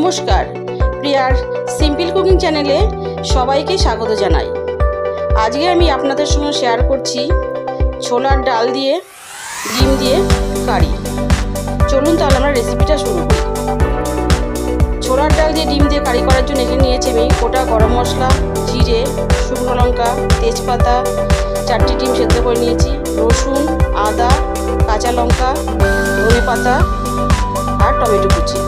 নমস্কার, প্রিয়ার simple cooking চ্যানেলে সবাইকে স্বাগত জানাই। আজকে আমি আপনাদের সঙ্গে শেয়ার করছি ছোলার ডাল দিয়ে ডিম দিয়ে কারি। চলুন তাহলে আমরা রেসিপিটা শুরু করি। ছোলার ডাল দিয়ে ডিম দিয়ে কারি করার জন্য এখানে নিয়েছি আমি গোটা গরম মশলা, জিরে, শুকনো লঙ্কা, তেজপাতা, 4টি ডিম সেদ্ধ করে নিয়েছি, রসুন, আদা, কাঁচা লঙ্কা, ধনে পাতা আর টমেটো কুচি।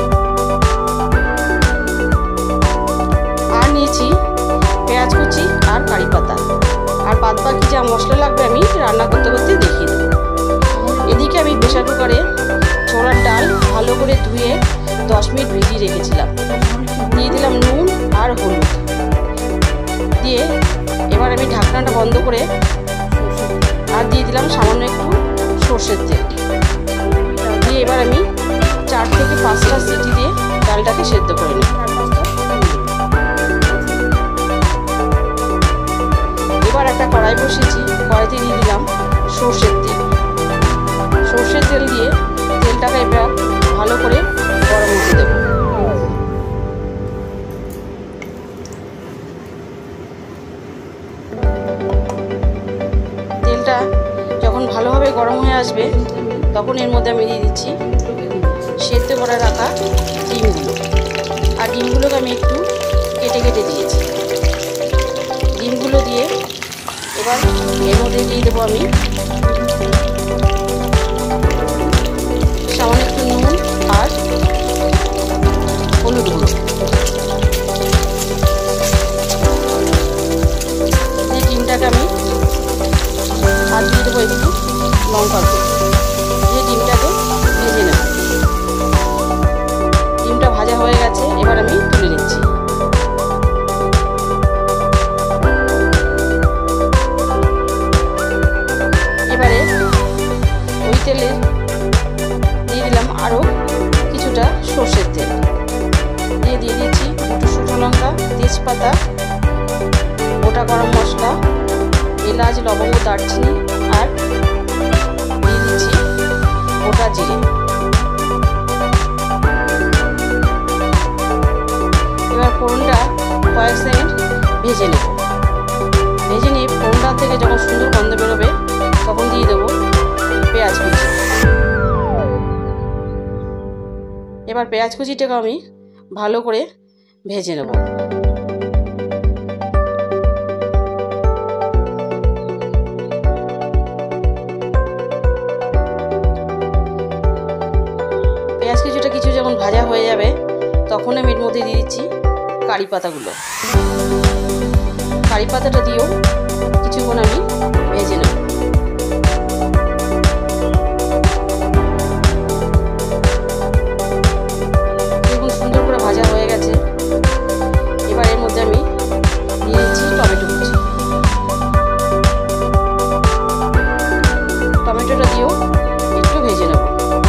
আর নিয়েছি পেঁয়াজ কুচি আর কারি পাতা। আর বাদ বাকি যা মশলা লাগবে আমি রান্না করতে করতে দেখিয়ে দেবো। এদিকে আমি প্রেসার কুকারে ছোলার ডাল ভালো করে ধুয়ে 10 মিনিট ভিজিয়ে রেখেছিলাম। দিয়ে দিলাম নুন আর হলুদ দিয়ে এবার আমি ঢাকনাটা বন্ধ করে আর দিয়ে দিলাম সামান্য একটু সর্ষের তেল দিয়ে এবার আমি 4 থেকে 5টা সিটি দিয়ে ডালটাকে সেদ্ধ করে নিই। এবার একটা কড়াই বসিয়েছি, কড়াইতে দিয়ে দিলাম সর্ষের তেল। সর্ষের তেল দিয়ে তেলটাকে এবার ভালো করে গরম হতে দেবো। তেলটা যখন ভালোভাবে গরম হয়ে আসবে তখন এর মধ্যে আমি দিয়ে দিচ্ছি সেদ্ধ করে রাখা ডিমগুলো। আর ডিমগুলোকে আমি একটু কেটে কেটে দিয়েছি। ডিমগুলো দিয়ে এবার এর মধ্যে দিয়ে দেবো আমি সামান্য একটু নুন আর হলুদ গুঁড়ো। ডিমটাকে আমি আর দিয়ে দেবো একটু লঙ্কার গুঁড়ো দিয়ে ডিমটাকে ভেজে নেব। ডিমটা ভাজা হয়ে গেছে, এবার আমি তুলে নিচ্ছি। এবারে ওই তেলে দিয়ে দিলাম আরও কিছুটা সর্ষের তেল দিয়ে দিয়েছি একটু শুকনো লঙ্কা, তেজপাতা, গোটা গরম মশলা, এলাচ, লবঙ্গ, দারচিনি আর দিয়ে দিচ্ছি গোটা জিরে। এবার ফোড়নটা কয়েক সেকেন্ড ভেজে নেব। ভেজে নিয়ে ফোড়নটা থেকে যখন সুন্দর গন্ধ বেরোবে তখন দিয়ে দেবো পেঁয়াজ কুচি। এবার পেঁয়াজ কুচিটাকে আমি ভালো করে ভেজে নেব। পেঁয়াজ কুচিটা কিছু যখন ভাজা হয়ে যাবে তখন আমি এর মধ্যে দিয়ে দিচ্ছি কারি পাতাগুলো। কারি পাতাটা দিয়েও কিছুক্ষণ আমি ভেজে নেব। দেখুন সুন্দর করে ভাজা হয়ে গেছে। এবার এর মধ্যে আমি দিয়ে দিচ্ছি টমেটো কুচি। টমেটোটা দিয়েও একটু ভেজে নেব।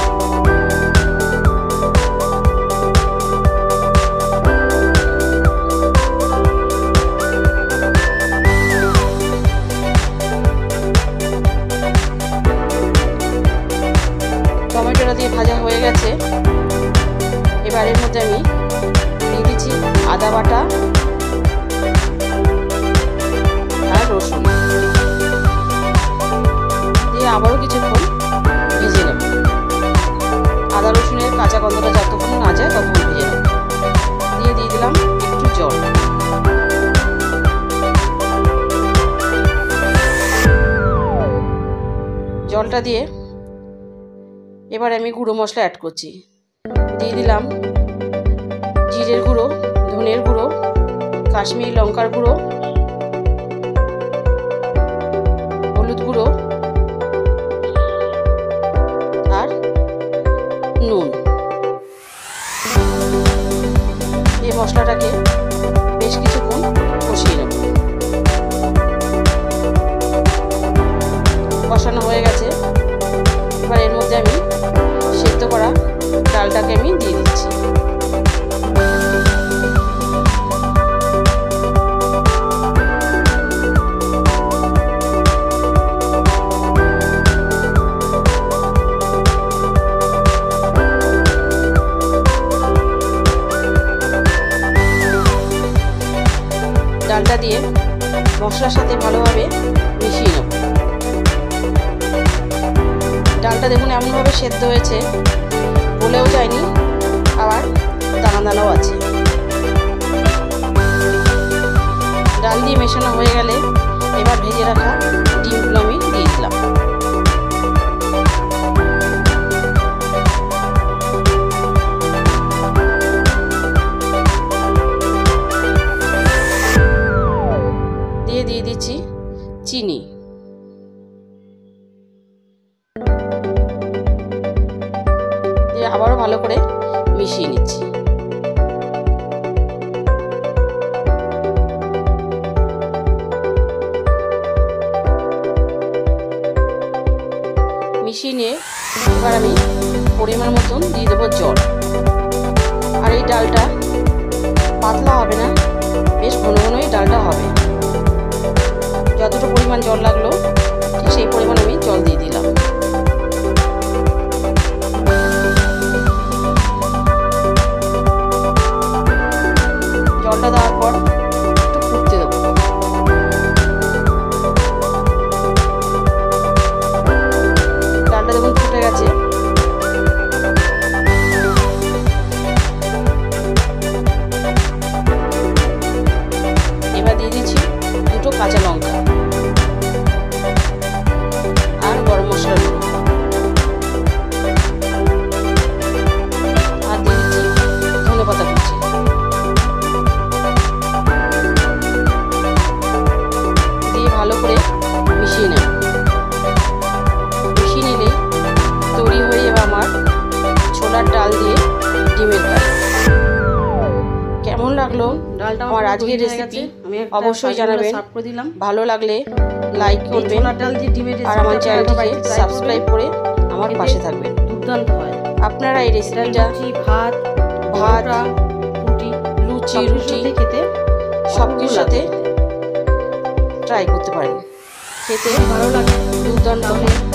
টমেটোটা দিয়ে ভাজা হয়ে গেছে, এবার এর মধ্যে আমি দিয়ে দিচ্ছি আদা বাটা আর রসুন দিয়ে আবারও কিছুক্ষণ ভেজে নেব। আদা রসুনের কাঁচা গন্ধটা যতক্ষণ না যায় ততক্ষণ ভেজে নেব। দিয়ে দিলাম একটু জল। জলটা দিয়ে এবার আমি গুঁড়ো মশলা অ্যাড করছি। দিয়ে দিলাম জিরের গুঁড়ো, ধনের গুঁড়ো, কাশ্মীরি লঙ্কার গুঁড়ো, হলুদ গুঁড়ো আর নুন। এই মশলাটাকে বেশ কিছুক্ষণ কষিয়ে নেব। কষানো হয়ে গেছে, এবার এর মধ্যে আমি সেদ্ধ করা ডালটাকে আমি দিয়ে দিচ্ছি। ডালটা দিয়ে মশলার সাথে ভালোভাবে মিশিয়ে নেব। ডালটা দেখুন এমনভাবে সেদ্ধ হয়েছে, গলেও যায়নি, আবার দানা দানাও আছে। ডাল দিয়ে মেশানো হয়ে গেলে এবার ভেজে রাখা ডিমগুলো আমি দিয়ে দিলাম। দিয়ে দিচ্ছি চিনি। দিয়ে আবারও ভালো করে মিশিয়ে নিচ্ছি। মিশিয়ে নিয়ে এবার আমি পরিমাণ মতন দিয়ে দেবো জল। আর এই ডালটা পাতলা হবে না, বেশ ঘন ঘনই ডালটা হবে। যতটা পরিমাণ জল লাগলো ঠিক সেই পরিমাণ আমি জল দিয়ে দিলাম। জলটা দেওয়ার পর একটু ফুটতে দেবো। ডালটা দেখুন ফুটে গেছে। এবার দিয়ে দিচ্ছি দুটো কাঁচা লঙ্কা আর গরম মশলা গুঁড়ো, আর দিয়ে দিচ্ছি ধনেপাতা কুচি। দিয়ে ভালো করে মিশিয়ে নেব। মিশিয়ে নিলে তৈরি হয়ে যাবে আমার ছোলার ডাল দিয়ে ডিমের কারি। কেমন লাগলো আমার আজকের রেসিপি অবশ্যই জানাবেন। ভালো লাগলে লাইক করবেন আর আমার চ্যানেলটিকে সাবস্ক্রাইব করে আমার পাশে থাকবেন। দুর্দান্ত হয়। আপনারা এই রেসিপিটা ভাত লুচি খেতে সব কিছুর সাথে ট্রাই করতে পারেন। খেতে ভালো লাগে, দুর্দান্ত।